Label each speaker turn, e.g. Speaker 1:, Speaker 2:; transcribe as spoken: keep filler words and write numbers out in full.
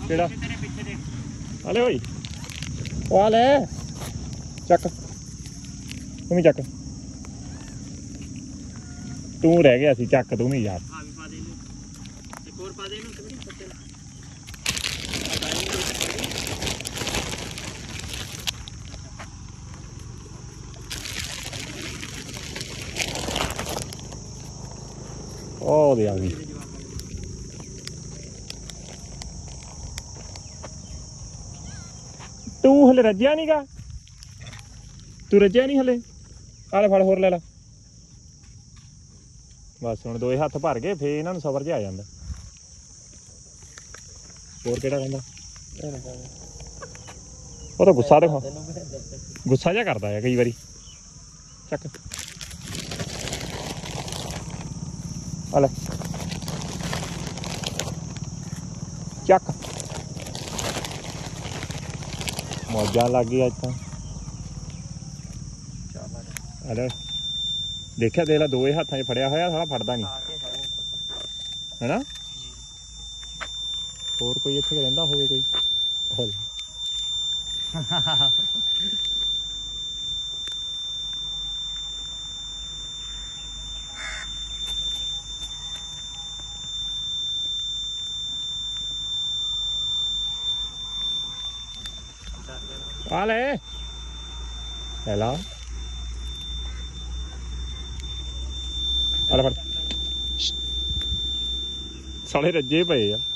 Speaker 1: ਕਿਹੜਾ ਹਲੇ ਓਏ ਉਹ ਆ ਲੈ ਚੱਕ ਤੂੰ ਵੀ ਚੱਕ ਤੂੰ ਰਹਿ ਗਿਆ ਸੀ ਚੱਕ ਤੂੰ ਵੀ ਯਾਰ ਉਹ ਦੇ ਆ ਗਈ ਤੂੰ ਹਲੇ ਰੱਜਿਆ ਨੀ ਗਾ ਤੂੰ ਰੱਜਿਆ ਨੀ ਹਲੇ ਆ ਲੈ ਫੜ ਹੋਰ ਲੈ ਲਾ ਬਸ ਹੁਣ ਦੋਏ ਹੱਥ ਭਰ ਗਏ ਫੇਰ ਇਹਨਾਂ ਨੂੰ ਸਬਰ ਜਿਹਾ ਆ ਜਾਂਦਾ ਹੋਰ ਕਿਹੜਾ ਕਹਿੰਦਾ ਉਹ ਤਾਂ ਗੁੱਸਾ ਦੇਖੋ ਗੁੱਸਾ ਜਿਹਾ ਕਰਦਾ ਹੈ ਕਈ ਵਾਰੀ ਚੱਕ ਆ ਲੈ ਚੱਕ ਮੌਜਾਂ ਲੱਗ ਗਈ ਅੱਜ ਤਾਂ ਆ ਲੈ ਦੇਖਿਆ ਦੇਖ ਲਾ ਦੋਏ ਹੱਥਾਂ 'ਚ ਫੜਿਆ ਹੋਇਆ ਸਾਲਾ ਫੜਦਾ ਨਹੀਂ ਹੈਨਾ ਹੋਰ ਕੋਈ ਇੱਥੇ ਰਹਿੰਦਾ ਹੋਵੇ ਕੋਈ ਆ ਲੈ ਲੈ ਲਾ ਆ ਲੈ ਫੜ ਸਾਲੇ ਰੱਜੇ ਪਏ ਆ